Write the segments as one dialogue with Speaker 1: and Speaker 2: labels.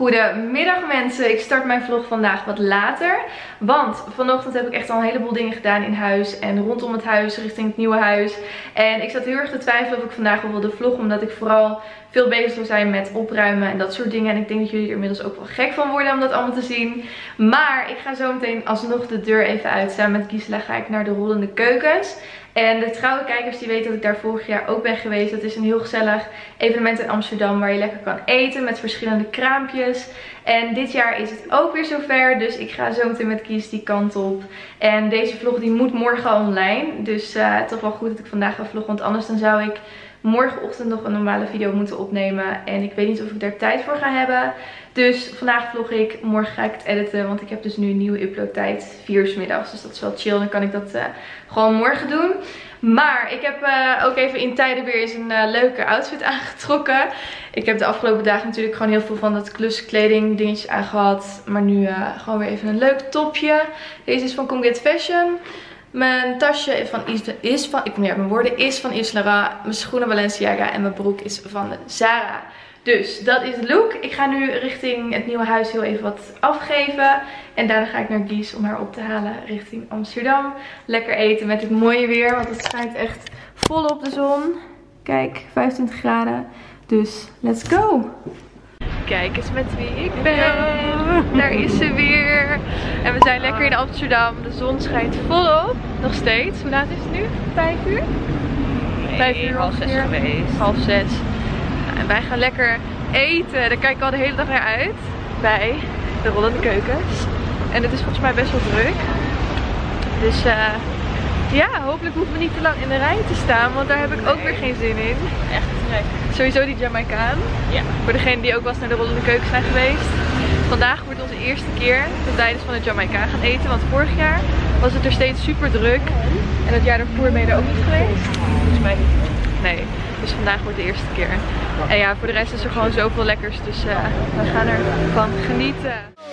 Speaker 1: Goedemiddag mensen, ik start mijn vlog vandaag wat later. Want vanochtend heb ik echt al een heleboel dingen gedaan in huis en rondom het huis, richting het nieuwe huis. En ik zat heel erg te twijfelen of ik vandaag wel wilde vloggen, omdat ik vooral veel bezig zou zijn met opruimen en dat soort dingen. En ik denk dat jullie er inmiddels ook wel gek van worden om dat allemaal te zien. Maar ik ga zo meteen alsnog de deur even uit. Samen met Gisela ga ik naar de rollende keukens. En de trouwe kijkers die weten dat ik daar vorig jaar ook ben geweest. Dat is een heel gezellig evenement in Amsterdam waar je lekker kan eten met verschillende kraampjes. En dit jaar is het ook weer zover. Dus ik ga zo meteen met Kies die kant op. En deze vlog die moet morgen online. Dus toch wel goed dat ik vandaag ga vloggen. Want anders dan zou ik morgenochtend nog een normale video moeten opnemen. En ik weet niet of ik daar tijd voor ga hebben. Dus vandaag vlog ik. Morgen ga ik het editen. Want ik heb dus nu een nieuwe uploadtijd. 4 uur 's middags. Dus dat is wel chill. Dan kan ik dat gewoon morgen doen. Maar ik heb ook even in tijden weer eens een leuke outfit aangetrokken. Ik heb de afgelopen dagen natuurlijk gewoon heel veel van dat kluskleding dingetjes aangehad. Maar nu gewoon weer even een leuk topje. Deze is van Come Get Fashion. Mijn tasje is van Yves Laurent. Mijn schoenen Balenciaga en mijn broek is van Zara. Dus dat is de look. Ik ga nu richting het nieuwe huis heel even wat afgeven. En daarna ga ik naar Gies om haar op te halen richting Amsterdam. Lekker eten met dit mooie weer. Want het schijnt echt volop de zon. Kijk, 25 graden. Dus let's go. Kijk eens met wie ik ben. Daar is ze weer. En we zijn lekker in Amsterdam. De zon schijnt volop. Nog steeds. Hoe laat is het nu? 5 uur? 5 uur, half 6 geweest. Half 6. En wij gaan lekker eten. Daar kijk ik al de hele dag naar uit. Bij de rollende keukens. En het is volgens mij best wel druk. Dus ja, hopelijk hoeven we niet te lang in de rij te staan. Want daar heb ik ook weer geen zin in.
Speaker 2: Echt trek.
Speaker 1: Sowieso die Jamaicaan. Ja. Voor degenen die ook wel eens naar de rollende keukens zijn geweest. Vandaag wordt onze eerste keer dat tijdens van de Jamaicaan gaan eten. Want vorig jaar was het er steeds super druk. En het jaar daarvoor ben je er ook niet geweest.
Speaker 2: Volgens mij niet.
Speaker 1: Nee. Dus vandaag wordt de eerste keer. En ja, voor de rest is er gewoon zoveel lekkers. Dus we gaan ervan genieten.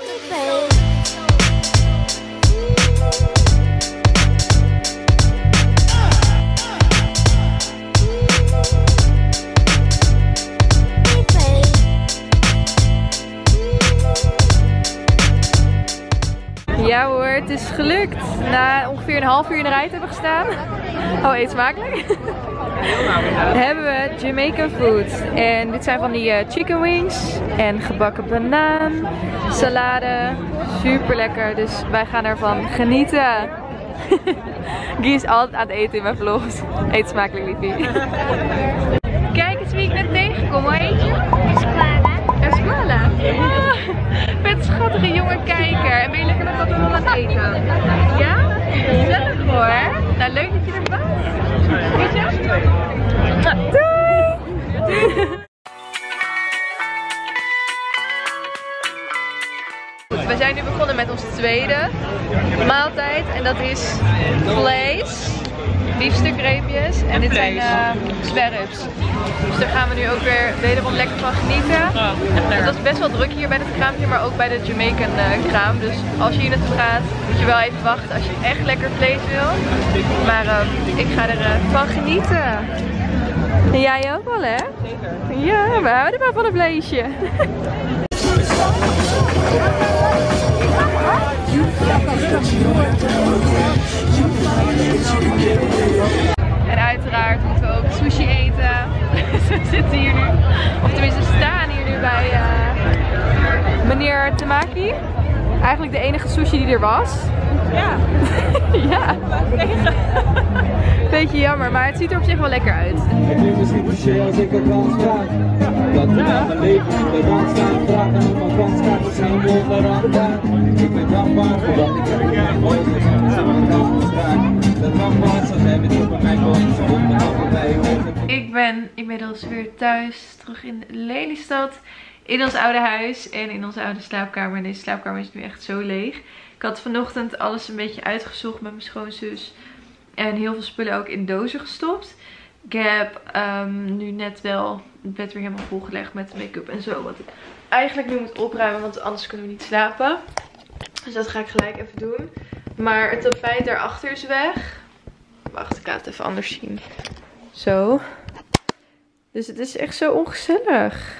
Speaker 1: Ja hoor, het is gelukt. Na ongeveer een half uur in de rij te hebben gestaan. Oh, eet smakelijk. Hebben we Jamaican food. En dit zijn van die chicken wings. En gebakken banaan. Salade. Super lekker. Dus wij gaan ervan genieten. Guy is altijd aan het eten in mijn vlogs. Eet smakelijk, liefie. Kijk eens wie ik net tegenkom. Hoe heet je? Esquala. Met schattige jonge kijker. En ben je lekker nog wat aan het eten? Ja? Gezellig hoor. Nou, leuk dat je er bent. Weet je? Doei! We zijn nu begonnen met onze tweede maaltijd. En dat is vlees. Biefstukreepjes en dit zijn sperrips. Dus daar gaan we nu ook weer wederom lekker van genieten. Het was best wel druk hier bij het kraampje, maar ook bij de Jamaican kraam. Dus als je hier naartoe gaat, moet je wel even wachten als je echt lekker vlees wil. Maar ik ga er van genieten. En jij ook wel, hè? Zeker. Ja, we houden maar van een vleesje. En uiteraard moeten we ook sushi eten. We zitten hier nu, of tenminste staan hier nu bij meneer Tamaki. Eigenlijk de enige sushi die er was. Ja. Ja. Beetje jammer, maar het ziet er op zich wel lekker uit. Het klinkt misschien cliché als ik het Frans praat. Dat we aan mijn leven in de rand staan. Vragen om mijn Franskaarten zijn wonderbaar. Ik ben dankbaar voor wat ik heb gedaan. Ooit ik ben inmiddels weer thuis, terug in Lelystad. In ons oude huis en in onze oude slaapkamer. En deze slaapkamer is nu echt zo leeg. Ik had vanochtend alles een beetje uitgezocht met mijn schoonzus. En heel veel spullen ook in dozen gestopt. Ik heb nu net wel het bed weer helemaal volgelegd met make-up en zo. Wat ik eigenlijk nu moet opruimen, want anders kunnen we niet slapen. Dus dat ga ik gelijk even doen. Maar het tapijt daarachter is weg. Wacht, ik ga het even anders zien. Zo. Dus het is echt zo ongezellig.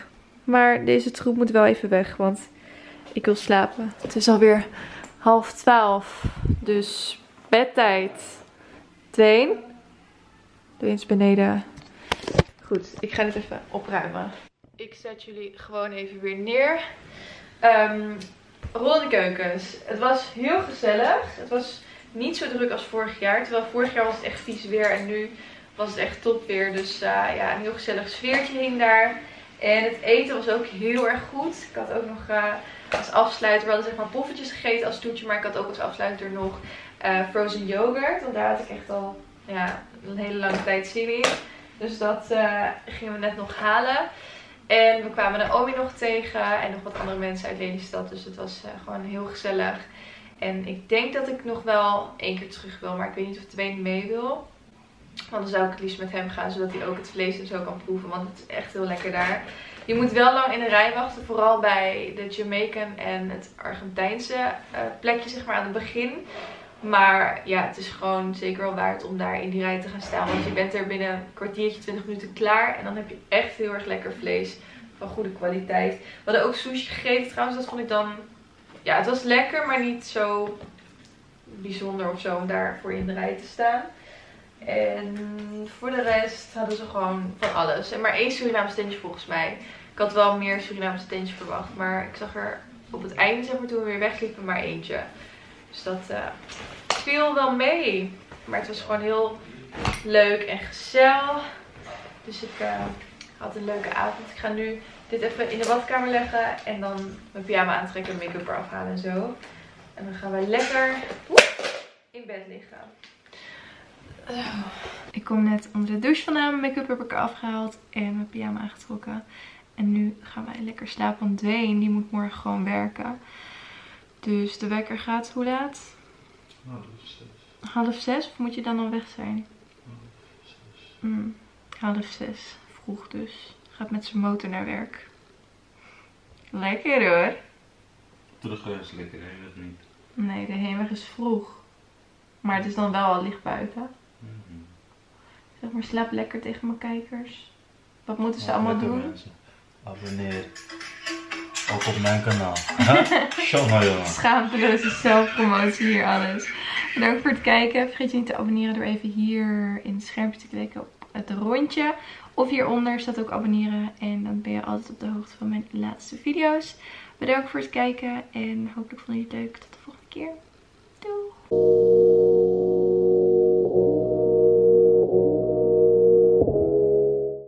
Speaker 1: Maar deze troep moet wel even weg, want ik wil slapen. Het is alweer 11:30. Dus bedtijd. Dwayne is beneden. Goed, ik ga dit even opruimen. Ik zet jullie gewoon even weer neer. Rollende keukens. Het was heel gezellig. Het was niet zo druk als vorig jaar. Terwijl vorig jaar was het echt vies weer. En nu was het echt top weer. Dus ja, een heel gezellig sfeertje hing daar. En het eten was ook heel erg goed. Ik had ook nog als afsluiter, we hadden zeg maar poffertjes gegeten als toetje. Maar ik had ook als afsluiter nog frozen yoghurt. Want daar had ik echt al een hele lange tijd zin in. Dus dat gingen we net nog halen. En we kwamen Naomi nog tegen en nog wat andere mensen uit Lelystad. Dus het was gewoon heel gezellig. En ik denk dat ik nog wel 1 keer terug wil. Maar ik weet niet of Dwayne mee wil. Want dan zou ik het liefst met hem gaan. Zodat hij ook het vlees en zo kan proeven. Want het is echt heel lekker daar. Je moet wel lang in de rij wachten. Vooral bij de Jamaican en het Argentijnse plekje zeg maar aan het begin. Maar ja, het is gewoon zeker wel waard om daar in die rij te gaan staan. Want je bent er binnen een kwartiertje, 20 minuten klaar. En dan heb je echt heel erg lekker vlees van goede kwaliteit. We hadden ook sushi gegeten trouwens. Dat vond ik dan... Ja, het was lekker, maar niet zo bijzonder of zo om daarvoor in de rij te staan. En voor de rest hadden ze gewoon van alles. En maar 1 Surinaamse tentje volgens mij. Ik had wel meer Surinaamse tentjes verwacht. Maar ik zag er op het einde, zeg maar, toen we weer wegliepen, maar eentje. Dus dat viel wel mee. Maar het was gewoon heel leuk en gezellig. Dus ik had een leuke avond. Ik ga nu dit even in de badkamer leggen. En dan mijn pyjama aantrekken en make-up eraf halen en zo. En dan gaan wij lekker in bed liggen. Ik kom net onder de douche vandaan. Mijn make-up heb ik eraf gehaald. En mijn pyjama aangetrokken. En nu gaan wij lekker slapen. Want Dwayne die moet morgen gewoon werken. Dus de wekker gaat hoe laat? 5:30. 5:30? Of moet je dan al weg zijn? 5:30. Vroeg dus. Gaat met zijn motor naar werk. Lekker hoor.
Speaker 2: Terugweg is lekker, heenweg niet.
Speaker 1: Nee, de heenweg is vroeg. Maar het is dan wel al licht buiten. Zeg maar, slaap lekker tegen mijn kijkers. Wat moeten ze allemaal doen?
Speaker 2: Mensen. Abonneer. Ook op mijn kanaal. Show maar jongen.
Speaker 1: Schaamteloze zelfpromotie hier alles. Bedankt voor het kijken. Vergeet je niet te abonneren door even hier in het schermpje te klikken op het rondje. Of hieronder staat ook abonneren. En dan ben je altijd op de hoogte van mijn laatste video's. Bedankt voor het kijken. En hopelijk vond je het leuk. Tot de volgende keer. Doei!